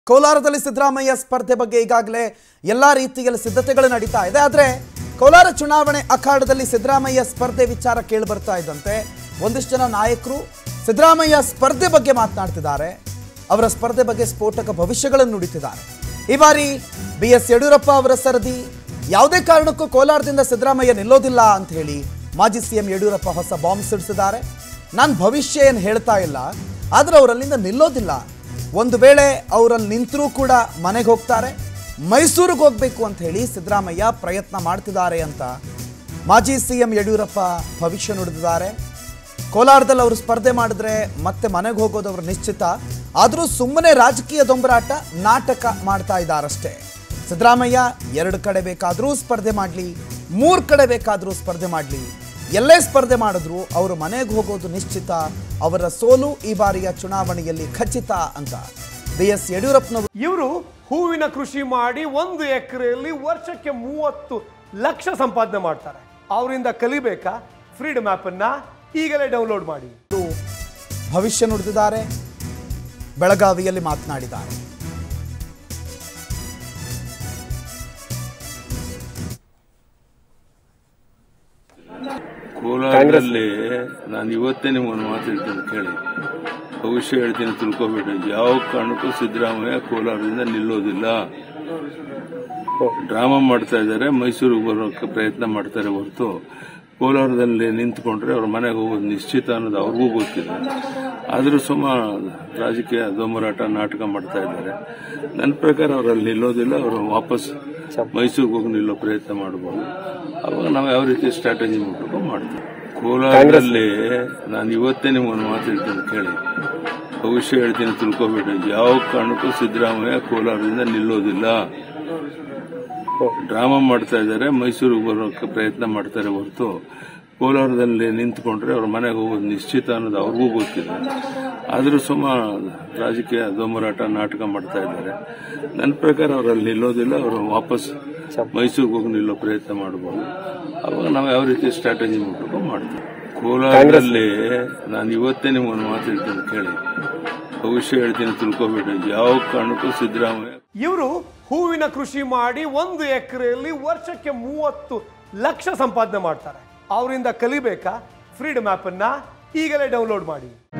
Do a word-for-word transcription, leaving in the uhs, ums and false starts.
ಕೋಲಾರದಲ್ಲಿ ಸಿದ್ದರಾಮಯ್ಯ ಸ್ಪರ್ಧೆ ಬಗ್ಗೆ ಈಗಾಗಲೇ ಎಲ್ಲಾ ರೀತಿಯ ಸಿದ್ಧತೆಗಳು ನಡೀತಾ ಇದೆ. ಆದರೆ ಕೋಲಾರ ಚುನಾವಣೆ ಅಖಾಡದಲ್ಲಿ ಸಿದ್ದರಾಮಯ್ಯ ಸ್ಪರ್ಧೆ ವಿಚಾರ ಕೇಳಿ ಬರ್ತಾ ಇದ್ದಂತೆ ಒಂದಿಷ್ಟು ಜನ ನಾಯಕರು ಸಿದ್ದರಾಮಯ್ಯ ಸ್ಪರ್ಧೆ ಬಗ್ಗೆ ಮಾತನಾಡ್ತಿದ್ದಾರೆ. ಅವರ ಸ್ಪರ್ಧೆ ಬಗ್ಗೆ ಸ್ಫೋಟಕ ಭವಿಷ್ಯಗಳನ್ನು ನುಡಿತಿದ್ದಾರೆ. ಈ ಬಾರಿ ಬಿ ಎಸ್ ಯಡಿಯೂರಪ್ಪ ಅವರ ಸರದಿ, ಯಾವುದೇ ಕಾರಣಕ್ಕೂ ಕೋಲಾರದಿಂದ ಸಿದ್ದರಾಮಯ್ಯ ನಿಲ್ಲೋದಿಲ್ಲ ಅಂತ ಹೇಳಿ ಮಾಜಿ ಸಿಎಂ ಯಡಿಯೂರಪ್ಪ ಹೊಸ ಬಾಂಬ್ ಸಿಡಿಸಿದ್ದಾರೆ. ನಾನು ಭವಿಷ್ಯ ಏನು ಹೇಳ್ತಾ ಇಲ್ಲ, ಆದರೆ ಅವರಲ್ಲಿಂದ ನಿಲ್ಲೋದಿಲ್ಲ. ಒಂದು ವೇಳೆ ಅವರಲ್ಲಿ ನಿಂತರೂ ಕೂಡ ಮನೆಗೆ ಹೋಗ್ತಾರೆ, ಮೈಸೂರಿಗೆ ಹೋಗಬೇಕು ಅಂತ ಹೇಳಿ ಸಿದ್ದರಾಮಯ್ಯ ಪ್ರಯತ್ನ ಮಾಡ್ತಿದ್ದಾರೆ ಅಂತ ಮಾಜಿ ಸಿಎಂ ಯಡಿಯೂರಪ್ಪ ಭವಿಷ್ಯ ನುಡಿದಿದ್ದಾರೆ. ಕೋಲಾರದಲ್ಲಿ ಅವರು ಸ್ಪರ್ಧೆ ಮಾಡಿದ್ರೆ ಮತ್ತೆ ಮನೆಗೆ ಹೋಗೋದು ಅವರು ನಿಶ್ಚಿತ. ಆದರೂ ಸುಮ್ಮನೆ ರಾಜಕೀಯ ದೊಂಬರಾಟ, ನಾಟಕ ಮಾಡ್ತಾ ಇದ್ದಾರಷ್ಟೇ. ಸಿದ್ದರಾಮಯ್ಯ ಎರಡು ಕಡೆ ಬೇಕಾದರೂ ಸ್ಪರ್ಧೆ ಮಾಡಲಿ, ಮೂರು ಕಡೆ ಬೇಕಾದರೂ ಸ್ಪರ್ಧೆ ಮಾಡಲಿ, ಎಲ್ಲೇ ಸ್ಪರ್ಧೆ ಮಾಡಿದ್ರು ಅವರು ಮನೆಗೆ ಹೋಗೋದು ನಿಶ್ಚಿತ. ಅವರ ಸೋಲು ಈ ಬಾರಿಯ ಚುನಾವಣೆಯಲ್ಲಿ ಖಚಿತ ಅಂತ ಬಿ ಎಸ್ ಯಡಿಯೂರಪ್ಪನವರು. ಇವರು ಹೂವಿನ ಕೃಷಿ ಮಾಡಿ ಒಂದು ಎಕರೆಯಲ್ಲಿ ವರ್ಷಕ್ಕೆ ಮೂವತ್ತು ಲಕ್ಷ ಸಂಪಾದನೆ ಮಾಡ್ತಾರೆ. ಅವರಿಂದ ಕಲಿಬೇಕಾ? ಫ್ರೀಡಮ್ ಆ್ಯಪ್ ಅನ್ನ ಈಗಲೇ ಡೌನ್ಲೋಡ್ ಮಾಡಿ. ಭವಿಷ್ಯ ನುಡಿದಿದ್ದಾರೆ, ಬೆಳಗಾವಿಯಲ್ಲಿ ಮಾತನಾಡಿದ್ದಾರೆ. ಕೋಲಾರದಲ್ಲಿ ನಾನು ಇವತ್ತೇ ನಿಮ್ಮನ್ನು ಮಾತಾಡ್ತೀನಿ ಕೇಳಿ, ಭವಿಷ್ಯ ಹೇಳ್ತೀನಿ ತಿಳ್ಕೊಬೇಡಿ. ಯಾವ ಕಾರಣಕ್ಕೂ ಸಿದ್ದರಾಮಯ್ಯ ಕೋಲಾರದಿಂದ ನಿಲ್ಲೋದಿಲ್ಲ. ಡ್ರಾಮಾ ಮಾಡ್ತಾ ಇದ್ದಾರೆ, ಮೈಸೂರಿಗೆ ಬರೋಕ್ಕೆ ಪ್ರಯತ್ನ ಮಾಡ್ತಾರೆ ಹೊರತು ಕೋಲಾರದಲ್ಲಿ ನಿಂತ್ಕೊಂಡ್ರೆ ಅವ್ರ ಮನೆಗೆ ಹೋಗೋದು ನಿಶ್ಚಿತ ಅನ್ನೋದು ಅವ್ರಿಗೂ ಗೊತ್ತಿದೆ. ಆದರೂ ಸುಮ್ಮ ರಾಜಕೀಯ ದೊಂಬರಾಟ, ನಾಟಕ ಮಾಡ್ತಾ ಇದ್ದಾರೆ. ನನ್ನ ಪ್ರಕಾರ ಅವರಲ್ಲಿ ನಿಲ್ಲೋದಿಲ್ಲ. ಅವರು ವಾಪಸ್ ಮೈಸೂರಿಗೆ ಹೋಗಿ ನಿಲ್ಲೋ ಪ್ರಯತ್ನ ಮಾಡಬಹುದು. ಅವಾಗ ನಾವು ಯಾವ ರೀತಿ ಸ್ಟ್ರಾಟಜಿ ಮಾಡಬೇಕು ಮಾಡ್ತೀವಿ. ಕೋಲಾರದಲ್ಲಿ ನಾನು ಇವತ್ತೇ ನಿಮ್ಮನ್ನು ಮಾತಾಡ್ತೀನಿ ಕೇಳಿ, ಭವಿಷ್ಯ ಹೇಳ್ತೀನಿ ತಿಳ್ಕೊಬೇಡಿ. ಯಾವ ಕಾರಣಕ್ಕೂ ಸಿದ್ದರಾಮಯ್ಯ ಕೋಲಾರದಿಂದ ನಿಲ್ಲೋದಿಲ್ಲ. ಡ್ರಾಮಾ ಮಾಡ್ತಾ ಇದ್ದಾರೆ, ಮೈಸೂರಿಗೆ ಬರೋಕ್ಕೆ ಪ್ರಯತ್ನ ಮಾಡ್ತಾರೆ ಹೊರತು ಕೋಲಾರದಲ್ಲಿ ನಿಂತ್ಕೊಂಡ್ರೆ ಅವ್ರ ಮನೆಗೆ ಹೋಗೋದು ನಿಶ್ಚಿತ ಅನ್ನೋದು ಅವ್ರಿಗೂ ಗೊತ್ತಿದೆ. ಆದರೂ ಸುಮ್ಮ ರಾಜಕೀಯ ದೊಂಬರಾಟ, ನಾಟಕ ಮಾಡ್ತಾ ಇದ್ದಾರೆ. ನನ್ನ ಪ್ರಕಾರ ಅವರಲ್ಲಿ ನಿಲ್ಲೋದಿಲ್ಲ. ಅವರು ವಾಪಸ್ ಮೈಸೂರಿಗೆ ಹೋಗಿ ನಿಲ್ಲೋ ಪ್ರಯತ್ನ ಮಾಡಬಹುದು. ಅವಾಗ ನಾವು ಯಾವ ರೀತಿ ಸ್ಟ್ರಾಟಜಿ ಮಾಡಬೇಕು ಮಾಡ್ತೀವಿ. ಕೋಲಾರದಲ್ಲಿ ನಾನು ಇವತ್ತೇ ನಿಮ್ಮನ್ನು ಮಾತಾಡ್ತೀನಿ ಕೇಳಿ, ಭವಿಷ್ಯ ಹೇಳ್ತೀನಿ ತಿಳ್ಕೊಬೇಡಿ. ಯಾವ ಕಾರಣಕ್ಕೂ ಸಿದ್ದರಾಮಯ್ಯ. ಇವರು ಹೂವಿನ ಕೃಷಿ ಮಾಡಿ ಒಂದು ಎಕರೆಯಲ್ಲಿ ವರ್ಷಕ್ಕೆ ಮೂವತ್ತು ಲಕ್ಷ ಸಂಪಾದನೆ ಮಾಡ್ತಾರೆ. ಅವರಿಂದ ಕಲಿಬೇಕಾ? ಫ್ರೀಡಮ್ ಆ್ಯಪ್ ಅನ್ನ ಈಗಲೇ ಡೌನ್ಲೋಡ್ ಮಾಡಿ.